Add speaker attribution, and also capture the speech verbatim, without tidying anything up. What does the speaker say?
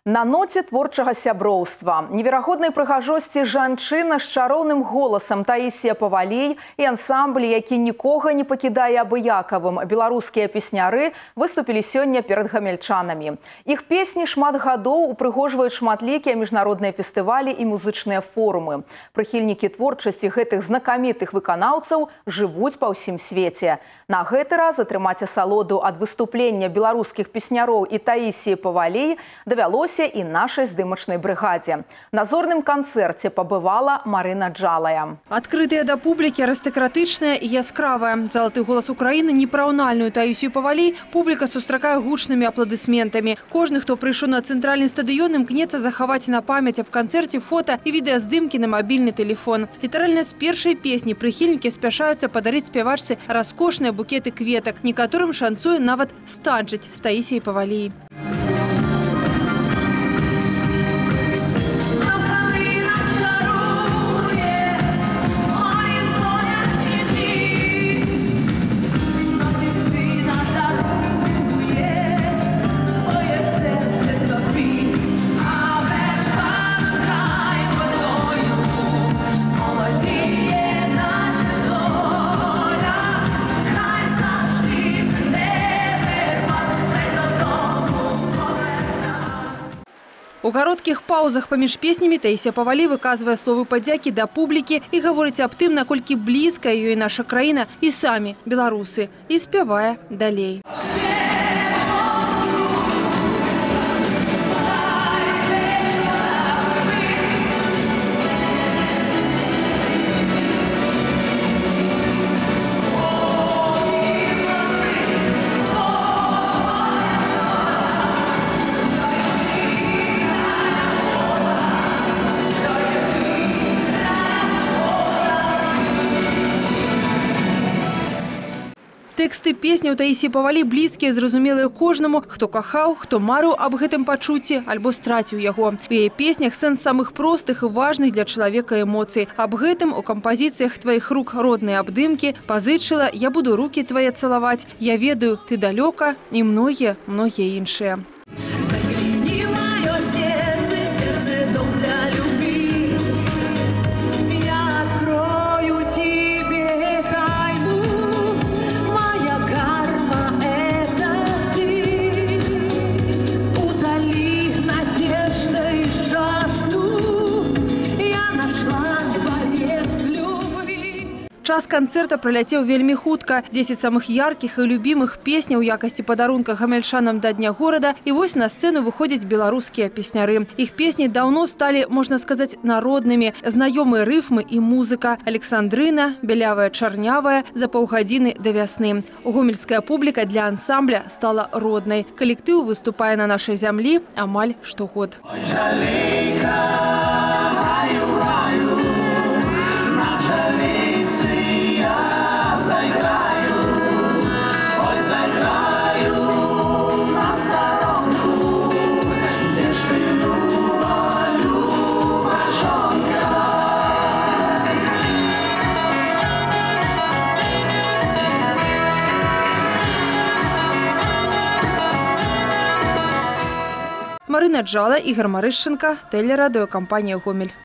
Speaker 1: На ноце творчага сяброўства, неверагоднай прыгажосці жанчына з чароўным голасам Таісія Павалей і ансамбль, які нікога не пакідае абыякавым. Беларускія песняры выступілі сёння перад гамяльчанамі. Іх песні шмат гадоў упрыгожваюць шматлікія міжнародныя фестывалі і музычныя форумы. Прыхільнікі творчасці гэтых знакамітых выканаўцаў жывуць па ўсім свеце. На гэты раз атрымаць асалоду ад выступлення беларускіх песняроў і Таісіі Павалей давялося и нашей здымачной бригаде. На зорным концерте побывала Марина Джалая.
Speaker 2: Открытая до публики, аристократичная и яскравая. Золотый голос Украины непараўнальную Таісію Павалей публика сустракае гучными аплодисментами. Кожны, хто прыйшоў на центральный стадион, імкнецца захаваць на память об концерте фото и видеоздымки на мобильный телефон. Литерально с першай песни прыхільнікі спяшаюцца падарыць спявачцы раскошныя букеты кветак. Некаторым шанцуе нават станчыць з Таісіяй Павалей. У кароткіх паузах паміж песнямі Таісія Павалей выказвае словы падзякі да публікі і гаворыць аб тым, наколькі блізкая ёй наша краіна і самі беларусы, і спявае далей. Тэксты песняў Таісіі Павалей блізкія, зразумелыя кожнаму, хто кахаў, хто марыў аб гэтым пачуцці альбо страціў яго. У яе песнях сэнс самых простых і важных для чалавека эмоцый. Аб гэтым у кампазіцыях тваіх рук родныя абдымкі, пазычыла «Я буду рукі твае цалаваць», «Я ведаю, ты далёка» і многія, многія іншыя. Час канцэрта праляцеў вельмі хутка. дзесяць самых яркіх і любімых песняў у якасці падарунка гамяльчанам да дня горада. І вось на сцэну выходзяць беларускія песняры. Іх песні даўно сталі, можна сказаць, народнымі. Знаёмыя рыфмы і музыка. Александрына, бялявая чарнявая, за паўгадзіны да вясны. Гомельская публіка для ансамбля стала роднай. Калектыў выступае на нашай зямлі амаль штогод. Марина Джала, Ігор Марышченко, телерадіокомпанія «Гомель».